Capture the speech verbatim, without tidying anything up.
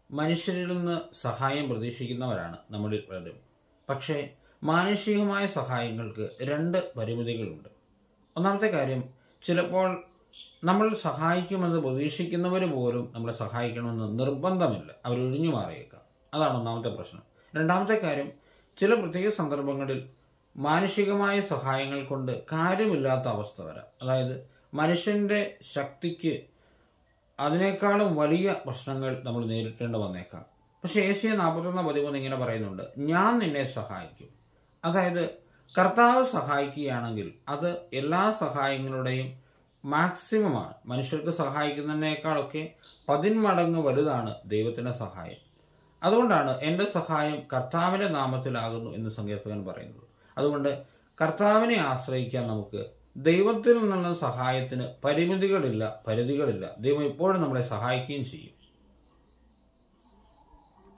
മനുഷ്യരിൽ നിന്ന് സഹായം പ്രതീക്ഷിക്കുന്നവരാണ് നമ്മളിൽ പലരും. പക്ഷേ മാനുഷികമായ സഹായങ്ങൾക്ക് രണ്ട് പരിമിതികളുണ്ട്. ഒന്നാമത്തെ കാര്യം, ചിലപ്പോൾ നമ്മൾ സഹായിക്കുമെന്ന് പ്രതീക്ഷിക്കുന്നവർ പോലും നമ്മളെ സഹായിക്കണമെന്ന് നിർബന്ധമില്ല, അവരൊഴിഞ്ഞു മാറിയേക്കാം. അതാണ് ഒന്നാമത്തെ പ്രശ്നം. രണ്ടാമത്തെ കാര്യം, ചില പ്രത്യേക സന്ദർഭങ്ങളിൽ മാനുഷികമായ സഹായങ്ങൾ കൊണ്ട് കാര്യമില്ലാത്ത അവസ്ഥ വരാം. അതായത് മനുഷ്യൻ്റെ ശക്തിക്ക് അതിനേക്കാളും വലിയ പ്രശ്നങ്ങൾ നമ്മൾ നേരിട്ടേണ്ടി വന്നേക്കാം. പക്ഷേ ഏഷ്യ നാൽപ്പത്തൊന്ന് പതിമൂന്ന് ഇങ്ങനെ പറയുന്നുണ്ട്, ഞാൻ നിന്നെ സഹായിക്കും. അതായത് കർത്താവ് സഹായിക്കുകയാണെങ്കിൽ അത് എല്ലാ സഹായങ്ങളുടെയും മാക്സിമമാണ്. മനുഷ്യർക്ക് സഹായിക്കുന്നതിനേക്കാളൊക്കെ പതിന്മടങ്ങ് വലുതാണ് ദൈവത്തിൻ്റെ സഹായം. അതുകൊണ്ടാണ് എൻ്റെ സഹായം കർത്താവിൻ്റെ നാമത്തിലാകുന്നു എന്ന് സങ്കീർത്തകൻ പറയുന്നത്. അതുകൊണ്ട് കർത്താവിനെ ആശ്രയിക്കാൻ നമുക്ക് ദൈവത്തിൽ നിന്നുള്ള സഹായത്തിന് പരിമിതികളില്ല, പരിധികളില്ല. ദൈവം എപ്പോഴും നമ്മളെ സഹായിക്കുകയും ചെയ്യും.